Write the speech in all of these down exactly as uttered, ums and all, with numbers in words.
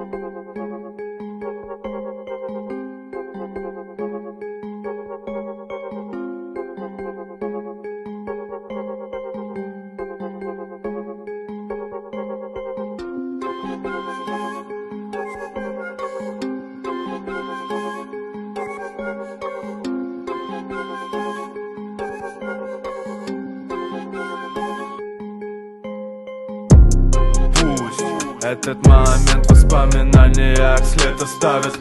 Этот момент воспоминания след оставит.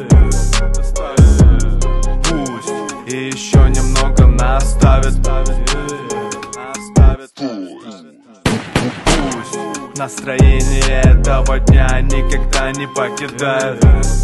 Пусть и еще немного наставит. Пусть настроение этого дня никогда не покидает.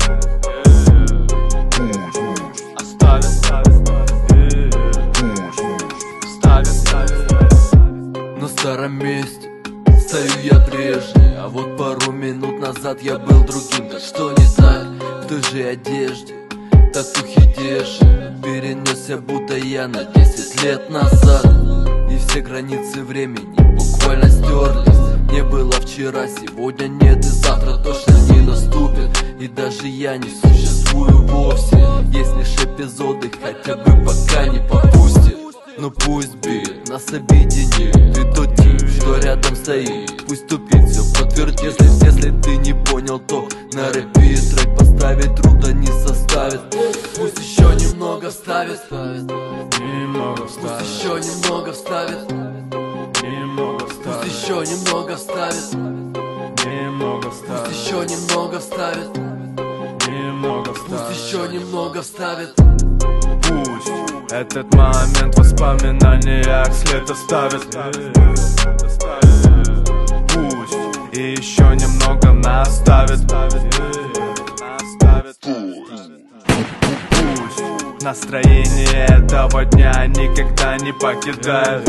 На старом месте стою я прежний, а вот пару минут назад я был другим. Да что не так, в той же одежде, татухи держи. Перенесся, будто я на десять лет назад. И все границы времени буквально стерлись. Не было вчера, сегодня нет и завтра точно не наступит. И даже я не существую вовсе. Есть лишь эпизоды, хотя бы пока не попустит. Но пусть бит нас объединит. Ты тот тип, что рядом стоит. Пусть тупит, все подтвердит. Если, если ты не понял, то на репит трек поставить труда не составит. Пусть еще немного вставит. Немного Пусть вставит. еще немного вставит. Немного Пусть вставит. еще немного вставит. Немного Пусть вставит. еще немного вставит. Немного Пусть вставит. еще немного вставит. Пусть этот момент воспоминания след оставит. Пусть и еще немного наставит. Пусть настроение этого дня никогда не покидает.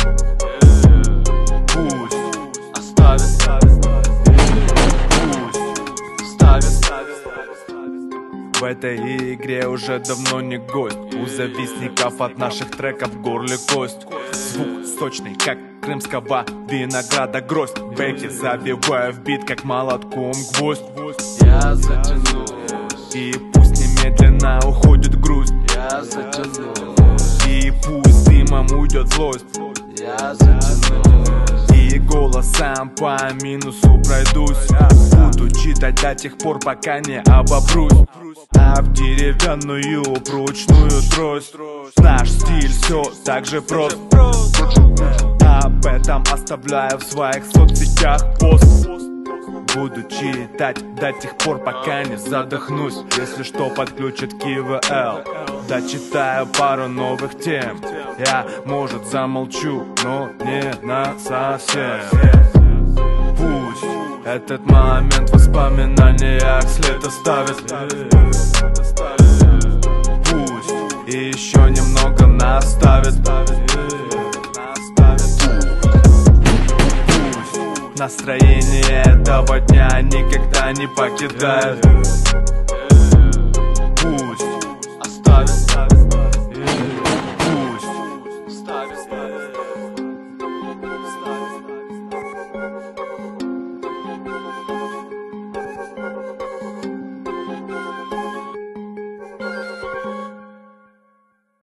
Пусть оставит. Пусть ставит. В этой игре уже давно не гость. У завистников от наших треков в горле кость. Звук сочный, как крымского винограда гроздь. Бэки забиваю в бит, как молотком гвоздь. Я затяну, И пусть немедленно уходит грусть. я затяну, И пусть дымом уйдет злость. я затяну. И голосом по минусу пройдусь. Буду читать до тех пор, пока не обопрусь. А в деревянную прочную трость. Наш стиль все так же прост. Об этом оставляю в своих соцсетях пост. Буду читать до тех пор, пока не задохнусь. Если что, подключит КВЛ. Дочитаю пару новых тем. Я, может, замолчу, но не насовсем. Пусть этот момент воспоминания след оставит. Пусть и еще немного наставит. Пусть настроение этого дня никогда не покидает.